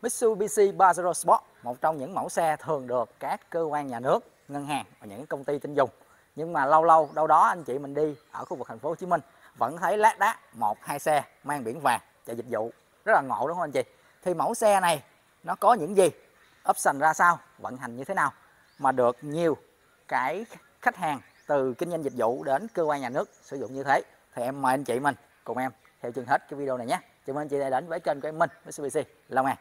Mitsubishi Pajero Sport, một trong những mẫu xe thường được các cơ quan nhà nước, ngân hàng và những công ty tin dùng. Nhưng mà lâu lâu đâu đó anh chị mình đi ở khu vực thành phố Hồ Chí Minh vẫn thấy lác đác 1-2 xe mang biển vàng chạy dịch vụ, rất là ngộ đúng không anh chị? Thì mẫu xe này nó có những gì, option ra sao, vận hành như thế nào mà được nhiều cái khách hàng từ kinh doanh dịch vụ đến cơ quan nhà nước sử dụng như thế, thì em mời anh chị mình cùng em theo chân hết cái video này nhé. Chào mừng anh chị đã đến với kênh của em Minh Mitsubishi Long An.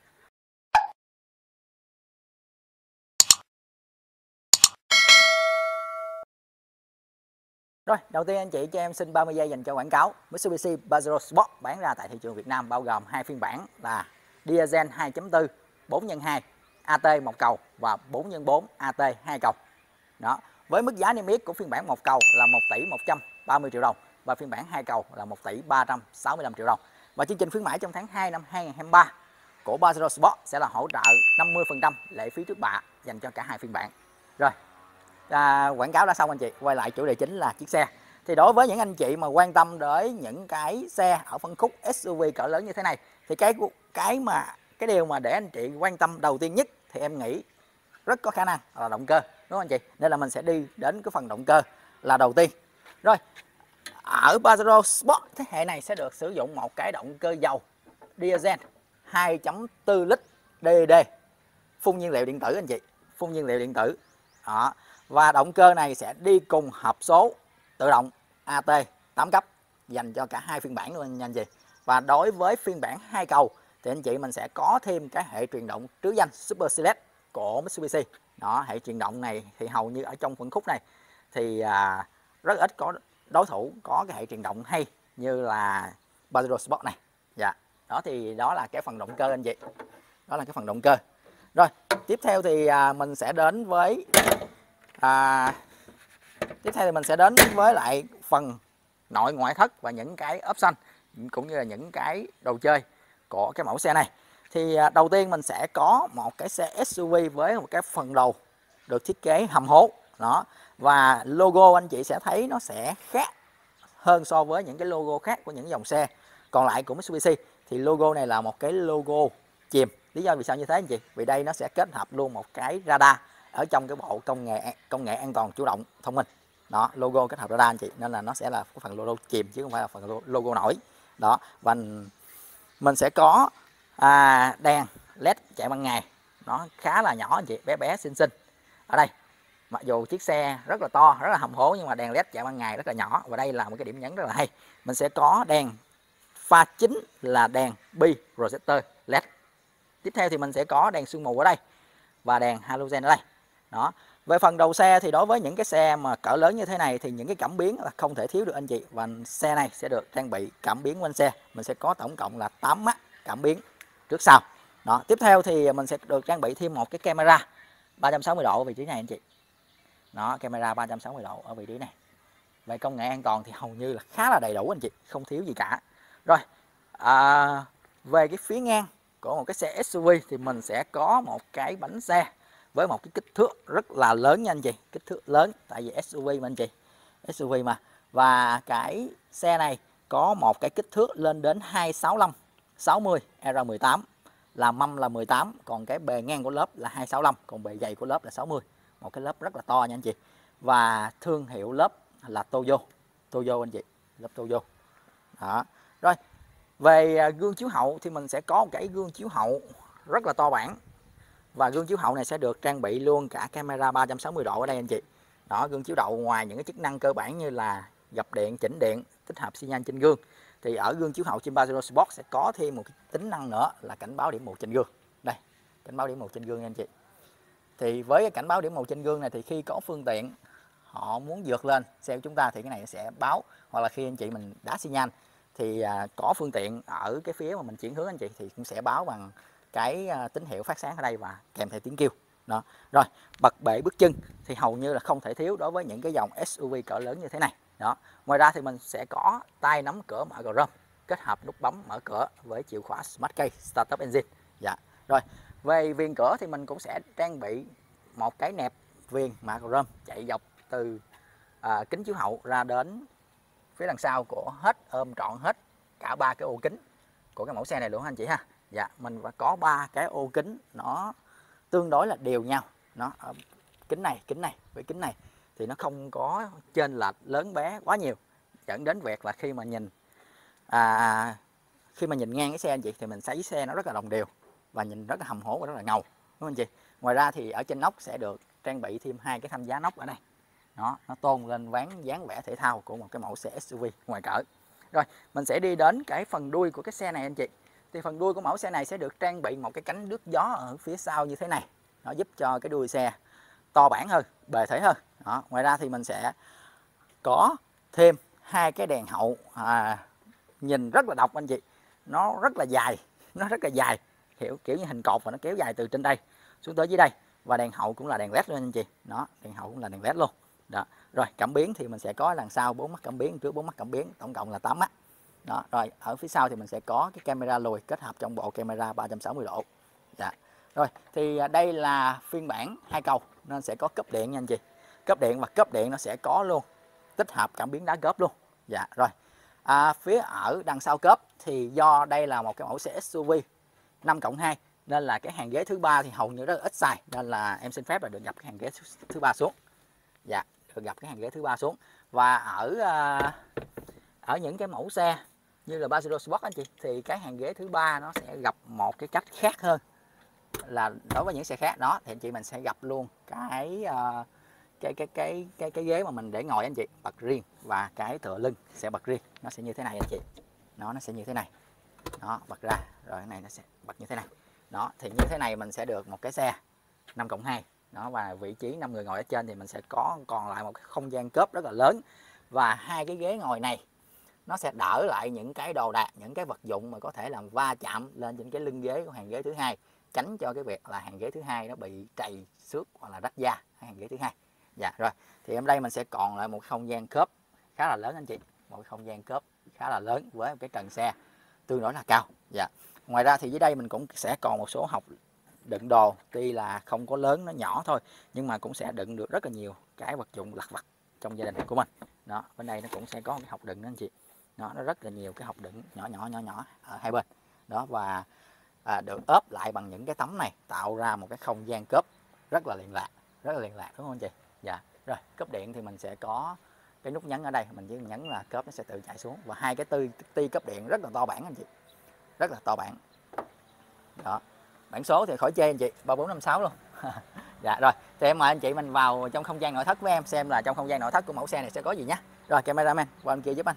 Rồi, đầu tiên anh chị cho em xin 30 giây dành cho quảng cáo. Mitsubishi Pajero Sport bán ra tại thị trường Việt Nam bao gồm hai phiên bản là Diesel 2.4 4x2 AT 1 cầu và 4x4 AT 2 cầu. Đó, với mức giá niêm yết của phiên bản 1 cầu là 1 tỷ 130 triệu đồng và phiên bản 2 cầu là 1 tỷ 365 triệu đồng. Và chương trình khuyến mãi trong tháng 2 năm 2023 của Pajero Sport sẽ là hỗ trợ 50% lệ phí trước bạ dành cho cả hai phiên bản. Rồi, quảng cáo đã xong anh chị, quay lại chủ đề chính là chiếc xe. Thì đối với những anh chị mà quan tâm đến những cái xe ở phân khúc SUV cỡ lớn như thế này, thì cái điều mà để anh chị quan tâm đầu tiên nhất thì em nghĩ rất có khả năng là động cơ, đúng không anh chị? Nên là mình sẽ đi đến cái phần động cơ là đầu tiên. Rồi, ở Pajero Sport thế hệ này sẽ được sử dụng một cái động cơ dầu diesel 2.4 lít DED phun nhiên liệu điện tử anh chị, phun nhiên liệu điện tử. Đó. Và động cơ này sẽ đi cùng hộp số tự động AT 8 cấp dành cho cả hai phiên bản luôn nha anh chị. Và đối với phiên bản 2 cầu thì anh chị mình sẽ có thêm cái hệ truyền động trứ danh Super Select của Mitsubishi. Đó, hệ truyền động này thì hầu như ở trong phân khúc này thì rất ít có đối thủ có cái hệ truyền động hay như là Pajero Sport này. Dạ. Đó thì đó là cái phần động cơ anh chị. Đó là cái phần động cơ. Rồi, tiếp theo thì mình sẽ đến với lại phần nội ngoại thất và những cái option cũng như là những cái đồ chơi của cái mẫu xe này. Thì đầu tiên mình sẽ có một cái xe SUV với một cái phần đầu được thiết kế hầm hố đó, và logo anh chị sẽ thấy nó sẽ khác hơn so với những cái logo khác của những dòng xe còn lại của Mitsubishi. Thì logo này là một cái logo chìm. Lý do vì sao như thế anh chị? Vì đây nó sẽ kết hợp luôn một cái radar ở trong cái bộ công nghệ an toàn chủ động thông minh. Đó, logo kết hợp radar anh chị, nên là nó sẽ là cái phần logo chìm chứ không phải là phần logo nổi. Đó, và mình sẽ có đèn led chạy ban ngày, nó khá là nhỏ anh chị, bé bé xinh xinh ở đây. Mặc dù chiếc xe rất là to, rất là hầm hố, nhưng mà đèn led chạy ban ngày rất là nhỏ, và đây là một cái điểm nhấn rất là hay. Mình sẽ có đèn pha chính là đèn bi projector led. Tiếp theo thì mình sẽ có đèn sương mù ở đây và đèn halogen ở đây. Đó. Về phần đầu xe thì đối với những cái xe mà cỡ lớn như thế này thì những cái cảm biến là không thể thiếu được anh chị, và xe này sẽ được trang bị cảm biến quanh xe. Mình sẽ có tổng cộng là 8 mắt cảm biến trước sau. Đó. Tiếp theo thì mình sẽ được trang bị thêm một cái camera 360 độ ở vị trí này anh chị. Đó, camera 360 độ ở vị trí này. Về công nghệ an toàn thì hầu như là khá là đầy đủ anh chị, không thiếu gì cả. Rồi, về cái phía ngang của một cái xe SUV thì mình sẽ có một cái bánh xe với một cái kích thước rất là lớn nha anh chị, kích thước lớn tại vì SUV mà anh chị, SUV mà. Và cái xe này có một cái kích thước lên đến 265 60 R18, là mâm là 18, còn cái bề ngang của lớp là 265, còn bề dày của lớp là 60. Một cái lớp rất là to nha anh chị. Và thương hiệu lớp là Toyo anh chị, lớp Toyo. Đó. Rồi, về gương chiếu hậu thì mình sẽ có một cái gương chiếu hậu rất là to bản, và gương chiếu hậu này sẽ được trang bị luôn cả camera 360 độ ở đây anh chị. Đó, gương chiếu hậu ngoài những cái chức năng cơ bản như là gập điện, chỉnh điện, tích hợp xi nhan trên gương, thì ở gương chiếu hậu trên Pajero Sport sẽ có thêm một cái tính năng nữa là cảnh báo điểm mù trên gương. Đây, cảnh báo điểm mù trên gương nha anh chị. Thì với cái cảnh báo điểm mù trên gương này thì khi có phương tiện họ muốn vượt lên xe của chúng ta thì cái này sẽ báo, hoặc là khi anh chị mình đá xi nhan thì có phương tiện ở cái phía mà mình chuyển hướng anh chị thì cũng sẽ báo bằng cái tín hiệu phát sáng ở đây và kèm theo tiếng kêu. Đó. Rồi, bật bệ bước chân thì hầu như là không thể thiếu đối với những cái dòng SUV cỡ lớn như thế này. Đó. Ngoài ra thì mình sẽ có tay nắm cửa mở chrome kết hợp nút bấm mở cửa với chìa khóa Smart Key Start Up Engine. Dạ. Rồi, về viền cửa thì mình cũng sẽ trang bị một cái nẹp viền mạ chrome chạy dọc từ kính chiếu hậu ra đến phía đằng sau của hết, ôm trọn hết cả ba cái ô kính của cái mẫu xe này luôn anh chị ha. Dạ, mình phải có 3 cái ô kính nó tương đối là đều nhau. Nó ở kính này với kính này thì nó không có chênh lệch lớn bé quá nhiều, dẫn đến việc là khi mà nhìn ngang cái xe anh chị thì mình thấy xe nó rất là đồng đều và nhìn rất là hầm hố và rất là ngầu, đúng không anh chị? Ngoài ra thì ở trên nóc sẽ được trang bị thêm 2 cái thanh giá nóc ở đây. Nó tôn lên dáng vẻ thể thao của một cái mẫu xe SUV ngoài cỡ. Rồi, mình sẽ đi đến cái phần đuôi của cái xe này anh chị. Thì phần đuôi của mẫu xe này sẽ được trang bị một cái cánh nước gió ở phía sau như thế này. Nó giúp cho cái đuôi xe to bản hơn, bề thể hơn. Ngoài ra thì mình sẽ có thêm 2 cái đèn hậu nhìn rất là độc anh chị. Nó rất là dài, kiểu như hình cột và nó kéo dài từ trên đây xuống tới dưới đây. Và đèn hậu cũng là đèn led luôn anh chị. Đèn hậu cũng là đèn led luôn. Rồi cảm biến thì mình sẽ có đằng sau 4 mắt cảm biến, trước 4 mắt cảm biến, tổng cộng là 8 mắt. Rồi ở phía sau thì mình sẽ có cái camera lùi kết hợp trong bộ camera 360 độ. Rồi thì đây là phiên bản 2 cầu nên sẽ có cốp điện nha anh chị. Cốp điện nó sẽ có luôn tích hợp cảm biến đá cốp luôn. Rồi. Phía ở đằng sau cốp thì do đây là một cái mẫu xe SUV 5+2 nên là cái hàng ghế thứ ba thì hầu như rất là ít xài, nên là em xin phép là được nhập cái hàng ghế thứ ba xuống. Được gặp cái hàng ghế thứ ba xuống. Và ở những cái mẫu xe như là Pajero Sport anh chị thì cái hàng ghế thứ ba nó sẽ gặp một cái cách khác hơn là đối với những xe khác. Thì anh chị mình sẽ gặp luôn cái ghế mà mình để ngồi anh chị bật riêng, và cái tựa lưng sẽ bật riêng. Nó sẽ như thế này anh chị. Nó sẽ như thế này. Bật ra rồi cái này nó sẽ bật như thế này. Thì như thế này mình sẽ được một cái xe 5+2. Và vị trí 5 người ngồi ở trên thì mình sẽ còn lại một cái không gian cốp rất là lớn. Và 2 cái ghế ngồi này nó sẽ đỡ lại những cái đồ đạc, những cái vật dụng mà có thể làm va chạm lên trên cái lưng ghế của hàng ghế thứ hai, tránh cho cái việc là hàng ghế thứ hai nó bị trầy xước hoặc là rách da hàng ghế thứ hai. Rồi thì ở đây mình sẽ còn lại một không gian cốp khá là lớn anh chị, một cái không gian cốp khá là lớn với một cái trần xe tương đối là cao. Ngoài ra thì dưới đây mình cũng sẽ còn một số hộc đựng đồ, tuy là không có lớn, nó nhỏ thôi, nhưng mà cũng sẽ đựng được rất là nhiều cái vật dụng lặt vặt trong gia đình của mình. Bên đây nó cũng sẽ có cái hộc đựng đó anh chị. Nó rất là nhiều cái hộc đựng nhỏ ở hai bên. Và được ốp lại bằng những cái tấm này, tạo ra một cái không gian cốp rất là liền lạc, đúng không anh chị? Rồi cốp điện thì mình sẽ có cái nút nhấn ở đây, mình chỉ nhấn là cốp nó sẽ tự chạy xuống. Và 2 cái ti cốp điện rất là to bản anh chị, rất là to bản. Bản số thì khỏi chê anh chị, 3456 luôn. Rồi thì em mời anh chị mình vào trong không gian nội thất với em xem là trong không gian nội thất của mẫu xe này sẽ có gì nhé. Rồi cameraman qua bên kia giúp anh.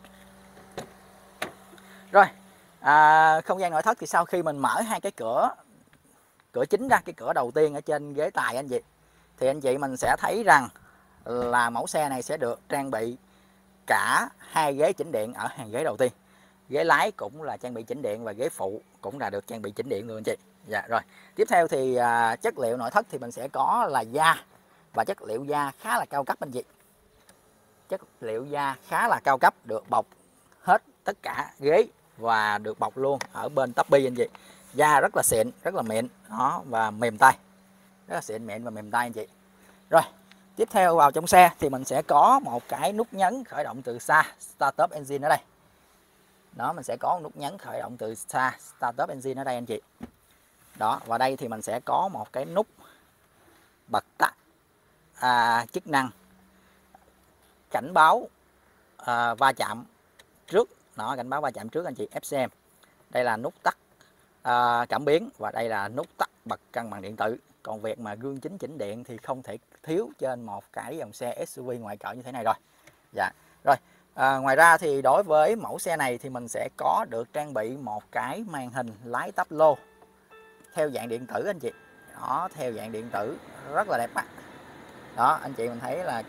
Rồi không gian nội thất thì sau khi mình mở 2 cái cửa chính ra, cái cửa đầu tiên ở trên ghế tài anh chị, thì anh chị mình sẽ thấy rằng là mẫu xe này sẽ được trang bị cả 2 ghế chỉnh điện ở hàng ghế đầu tiên. Ghế lái cũng là trang bị chỉnh điện và ghế phụ cũng là được trang bị chỉnh điện luôn anh chị. Rồi tiếp theo thì chất liệu nội thất thì mình sẽ có là da, và chất liệu da khá là cao cấp anh chị. Chất liệu da khá là cao cấp, được bọc hết tất cả ghế và được bọc luôn ở bên tắp bi anh chị. Da rất là xịn, rất là mịn và mềm tay, rất là xịn, mịn và mềm tay anh chị. Rồi tiếp theo vào trong xe thì mình sẽ có một cái nút nhấn khởi động từ xa, Start Up Engine ở đây. Mình sẽ có nút nhấn khởi động từ xa, Start Up Engine ở đây anh chị. Và đây thì mình sẽ có một cái nút bật tắt chức năng cảnh báo va chạm trước. Cảnh báo va chạm trước anh chị, FCM. Đây là nút tắt cảm biến, và đây là nút tắt bật cân bằng điện tử. Còn việc mà gương chính chỉnh điện thì không thể thiếu trên một cái dòng xe SUV ngoại cỡ như thế này rồi. Rồi ngoài ra thì đối với mẫu xe này thì mình sẽ có được trang bị một cái màn hình lái táp lô theo dạng điện tử anh chị. Theo dạng điện tử rất là đẹp mắt. Anh chị mình thấy là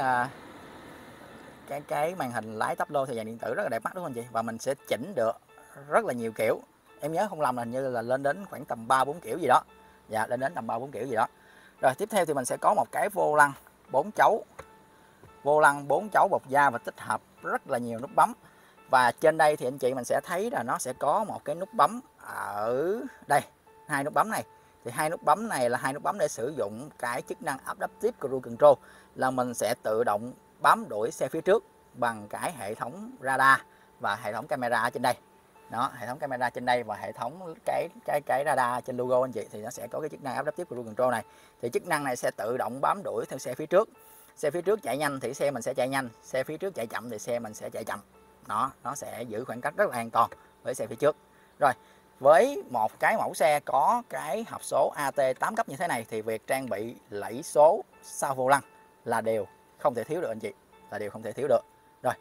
cái màn hình lái táp lô theo dạng điện tử rất là đẹp mắt, đúng không anh chị? Và mình sẽ chỉnh được rất là nhiều kiểu. Em nhớ không lầm là hình như là lên đến khoảng tầm 3-4 kiểu gì đó. Lên đến tầm 3-4 kiểu gì đó. Rồi tiếp theo thì mình sẽ có một cái vô lăng 4 chấu. Vô lăng 4 chấu bọc da và tích hợp rất là nhiều nút bấm. Và trên đây thì anh chị mình sẽ thấy là nó sẽ có một cái nút bấm ở đây, 2 nút bấm này. Thì 2 nút bấm này là 2 nút bấm để sử dụng cái chức năng Adaptive Cruise Control, là mình sẽ tự động bám đuổi xe phía trước bằng cái hệ thống radar và hệ thống camera ở trên đây. Đó, hệ thống camera trên đây và hệ thống cái radar trên logo anh chị, thì nó sẽ có cái chức năng Adaptive Cruise Control này. Thì chức năng này sẽ tự động bám đuổi theo xe phía trước. Xe phía trước chạy nhanh thì xe mình sẽ chạy nhanh, xe phía trước chạy chậm thì xe mình sẽ chạy chậm. Đó, nó sẽ giữ khoảng cách rất là an toàn với xe phía trước. Rồi, với một cái mẫu xe có cái hộp số AT 8 cấp như thế này thì việc trang bị lẫy số sau vô lăng là điều không thể thiếu được anh chị, là điều không thể thiếu được. Rồi,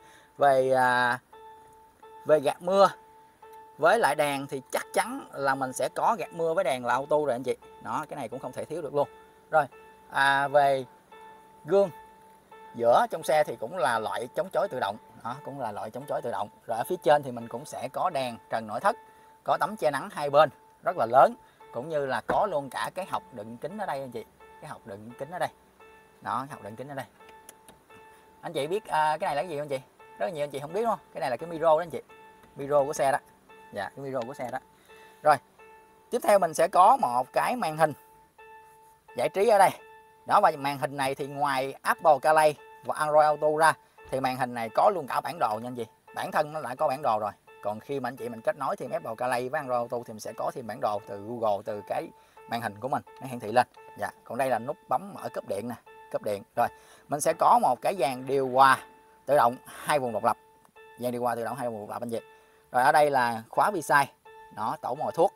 về gạt mưa với lại đèn thì chắc chắn là mình sẽ có gạt mưa với đèn là auto rồi anh chị. Đó, cái này cũng không thể thiếu được luôn. Rồi, về gương giữa trong xe thì cũng là loại chống chói tự động. Đó, cũng là loại chống chói tự động. Rồi ở phía trên thì mình cũng sẽ có đèn trần nội thất, có tấm che nắng hai bên rất là lớn, cũng như là có luôn cả cái hộc đựng kính ở đây anh chị. Cái hộc đựng kính ở đây. Đó, cái hộc đựng kính ở đây. Anh chị biết cái này là cái gì không chị? Rất là nhiều anh chị không biết đúng không? Cái này là cái micro đó anh chị. Micro của xe đó. Dạ, cái micro của xe đó. Rồi, tiếp theo mình sẽ có một cái màn hình giải trí ở đây. Đó, và màn hình này thì ngoài Apple CarPlay và Android Auto ra thì màn hình này có luôn cả bản đồ nha anh chị. Bản thân nó đã có bản đồ rồi. Còn khi mà anh chị mình kết nối thêm Apple CarPlay với Android Auto thì mình sẽ có thêm bản đồ từ Google, từ cái màn hình của mình nó hiển thị lên. Dạ, còn đây là nút bấm mở cốp điện nè, cốp điện. Rồi, mình sẽ có một cái dàn điều hòa tự động 2 vùng độc lập. Dàn điều hòa tự động 2 vùng độc lập anh chị. Rồi ở đây là khóa vi-sai, nó tẩu mồi thuốc,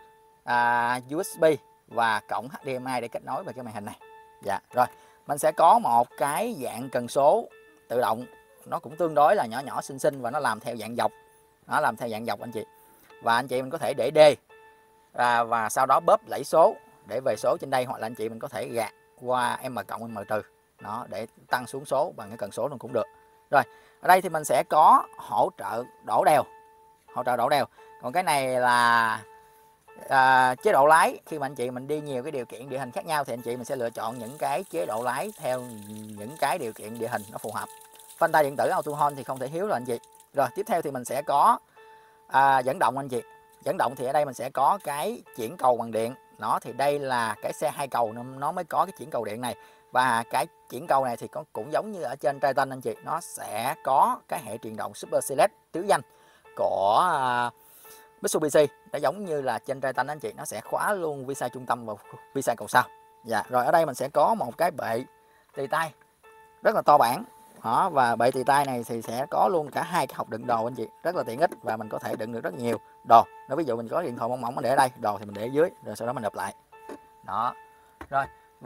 USB và cổng HDMI để kết nối với cái màn hình này. Dạ, rồi mình sẽ có một cái dạng cần số tự động, nó cũng tương đối là nhỏ nhỏ xinh xinh và nó làm theo dạng dọc. Nó làm theo dạng dọc anh chị. Và anh chị mình có thể để D và sau đó bóp lẫy số để về số trên đây, hoặc là anh chị mình có thể gạt qua M cộng M trừ. Đó, để tăng xuống số bằng cái cần số luôn cũng được. Rồi, ở đây thì mình sẽ có hỗ trợ đổ đèo. Hỗ trợ đổ đèo. Còn cái này là chế độ lái. Khi mà anh chị mình đi nhiều cái điều kiện địa hình khác nhau thì anh chị mình sẽ lựa chọn những cái chế độ lái theo những cái điều kiện địa hình nó phù hợp. Phanh tay điện tử auto hold thì không thể thiếu rồi anh chị. Rồi, tiếp theo thì mình sẽ có dẫn động anh chị. Dẫn động thì ở đây mình sẽ có cái chuyển cầu bằng điện. Nó thì đây là cái xe 2 cầu nó mới có cái chuyển cầu điện này. Và cái chuyển cầu này thì cũng giống như ở trên Triton anh chị, nó sẽ có cái hệ truyền động Super Select tứ danh của Mitsubishi. Nó giống như là trên Triton anh chị, nó sẽ khóa luôn vi-sai trung tâm và vi-sai cầu sau. Dạ, rồi ở đây mình sẽ có một cái bệ tì tay rất là to bản. Đó, và bệ tì tay này thì sẽ có luôn cả 2 cái hộc đựng đồ anh chị, rất là tiện ích và mình có thể đựng được rất nhiều đồ. Nó ví dụ mình có điện thoại mỏng mỏng để ở đây, đồ thì mình để ở dưới, rồi sau đó mình đập lại. Đó. Rồi,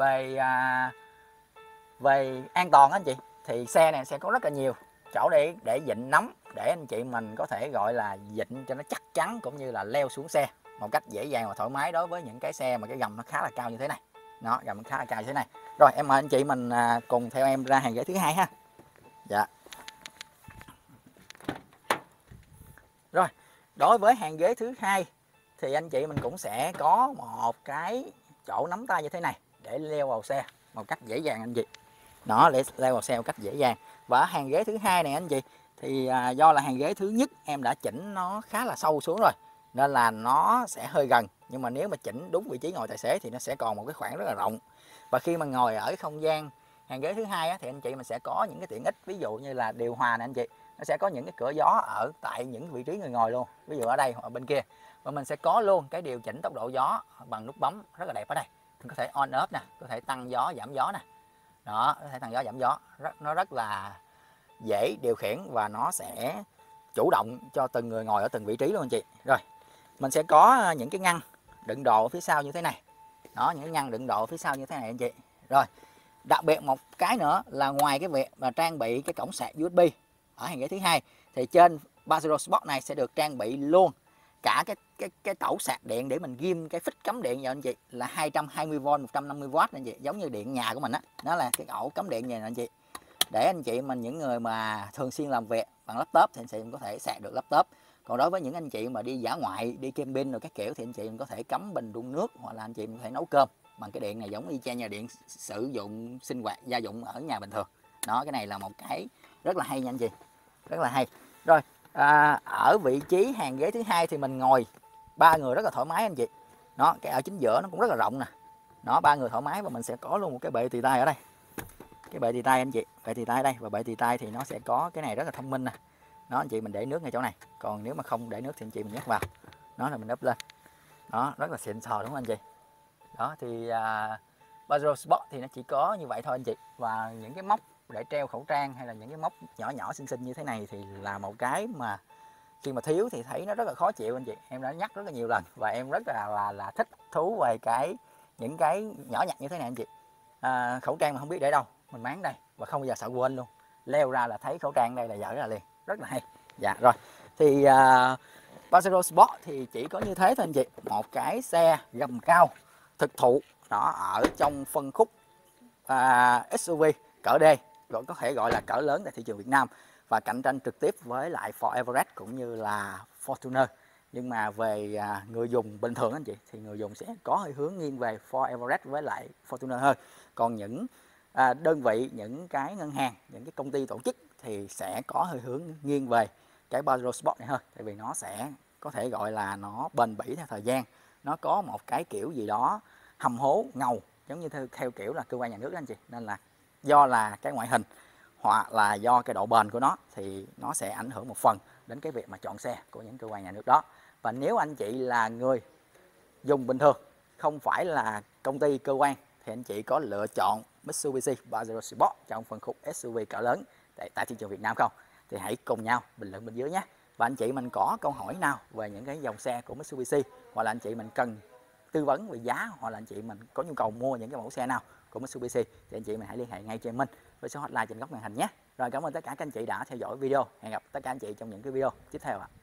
về an toàn anh chị thì xe này sẽ có rất là nhiều chỗ để vịn nắm, để anh chị mình có thể gọi là vịn cho nó chắc chắn, cũng như là leo xuống xe một cách dễ dàng và thoải mái đối với những cái xe mà cái gầm nó khá là cao như thế này. Nó gầm nó khá là cao như thế này. Rồi, em mời anh chị mình cùng theo em ra hàng ghế thứ hai ha. Dạ. Rồi, đối với hàng ghế thứ hai thì anh chị mình cũng sẽ có một cái chỗ nắm tay như thế này để leo vào xe một cách dễ dàng anh chị. Đó, để leo vào xe một cách dễ dàng. Và hàng ghế thứ hai này anh chị thì do là hàng ghế thứ nhất em đã chỉnh nó khá là sâu xuống rồi nên là nó sẽ hơi gần, nhưng mà nếu mà chỉnh đúng vị trí ngồi tài xế thì nó sẽ còn một cái khoảng rất là rộng. Và khi mà ngồi ở cái không gian hàng ghế thứ hai thì anh chị mình sẽ có những cái tiện ích, ví dụ như là điều hòa này anh chị, nó sẽ có những cái cửa gió ở tại những vị trí người ngồi luôn, ví dụ ở đây hoặc ở bên kia. Và mình sẽ có luôn cái điều chỉnh tốc độ gió bằng nút bấm rất là đẹp ở đây. Mình có thể on off nè, có thể tăng gió giảm gió nè. Đó, có thể tăng gió giảm gió, nó rất là dễ điều khiển và nó sẽ chủ động cho từng người ngồi ở từng vị trí luôn anh chị. Rồi, mình sẽ có những cái ngăn đựng đồ ở phía sau như thế này. Đó, những cái ngăn đựng đồ ở phía sau như thế này anh chị. Rồi, đặc biệt một cái nữa là ngoài cái việc mà trang bị cái cổng sạc USB ở hàng ghế thứ hai thì trên Pajero Sport này sẽ được trang bị luôn cả cái cẩu sạc điện để mình ghim cái phích cắm điện vào anh chị, là 220V 150W anh chị, giống như điện nhà của mình á. Nó là cái ổ cắm điện này nè anh chị, để anh chị mình những người mà thường xuyên làm việc bằng laptop thì anh chị có thể sạc được laptop. Còn đối với những anh chị mà đi dã ngoại, đi camping rồi các kiểu thì anh chị có thể cắm bình đun nước, hoặc là anh chị có thể nấu cơm bằng cái điện này, giống y chang nhà điện sử dụng sinh hoạt gia dụng ở nhà bình thường. Đó, cái này là một cái rất là hay nha anh chị, rất là hay. Rồi, ở vị trí hàng ghế thứ hai thì mình ngồi 3 người rất là thoải mái anh chị. Nó cái ở chính giữa nó cũng rất là rộng nè. Nó 3 người thoải mái, và mình sẽ có luôn một cái bệ tì tay ở đây. Cái bệ tì tay anh chị, bệ tì tay ở đây, và bệ tì tay thì nó sẽ có cái này rất là thông minh nè. Đó anh chị, mình để nước ngay chỗ này, còn nếu mà không để nước thì anh chị mình nhét vào, nó là mình úp lên. Đó, rất là xịn sò đúng không anh chị? Đó thì Pajero Sport thì nó chỉ có như vậy thôi anh chị. Và những cái móc để treo khẩu trang hay là những cái móc nhỏ nhỏ xinh xinh như thế này thì là một cái mà khi mà thiếu thì thấy nó rất là khó chịu anh chị. Em đã nhắc rất là nhiều lần và em rất là thích thú về những cái nhỏ nhặt như thế này anh chị. Khẩu trang mà không biết để đâu, mình máng đây và không bao giờ sợ quên luôn. Leo ra là thấy khẩu trang đây là dở ra liền, rất là hay. Dạ rồi. Thì Pajero Sport thì chỉ có như thế thôi anh chị, một cái xe gầm cao thực thụ đó ở trong phân khúc SUV cỡ D, có thể gọi là cỡ lớn tại thị trường Việt Nam, và cạnh tranh trực tiếp với lại Ford Everest cũng như là Fortuner. Nhưng mà về người dùng bình thường anh chị thì người dùng sẽ có hơi hướng nghiêng về Ford Everest với lại Fortuner hơn. Còn những đơn vị, những cái ngân hàng, những cái công ty tổ chức thì sẽ có hơi hướng nghiêng về cái Pajero Sport này hơn, tại vì nó sẽ có thể gọi là nó bền bỉ theo thời gian, nó có một cái kiểu gì đó hầm hố ngầu giống như theo kiểu là cơ quan nhà nước đó anh chị. Nên là do là cái ngoại hình hoặc là do cái độ bền của nó thì nó sẽ ảnh hưởng một phần đến cái việc mà chọn xe của những cơ quan nhà nước đó. Và nếu anh chị là người dùng bình thường, không phải là công ty cơ quan, thì anh chị có lựa chọn Mitsubishi Pajero Sport trong phân khúc SUV cỡ lớn tại thị trường Việt Nam không, thì hãy cùng nhau bình luận bên dưới nhé. Và anh chị mình có câu hỏi nào về những cái dòng xe của Mitsubishi, hoặc là anh chị mình cần tư vấn về giá, hoặc là anh chị mình có nhu cầu mua những cái mẫu xe nào của Mitsubishi, thì anh chị mình hãy liên hệ ngay cho em Minh với số hotline trên góc màn hình nhé. Rồi, cảm ơn tất cả các anh chị đã theo dõi video. Hẹn gặp tất cả anh chị trong những cái video tiếp theo ạ.